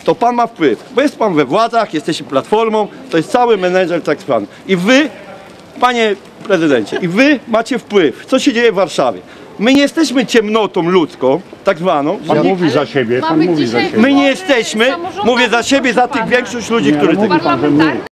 to pan ma wpływ, bo jest pan we władzach, jesteście platformą, to jest cały menedżer tak zwany. I wy, panie prezydencie, i wy macie wpływ, co się dzieje w Warszawie. My nie jesteśmy ciemnotą ludzką, tak zwaną. Pan mówi za siebie, pan mówi za siebie. My nie jesteśmy, mówię za siebie, za tych większość ludzi, którzy... Mówi pan, że my.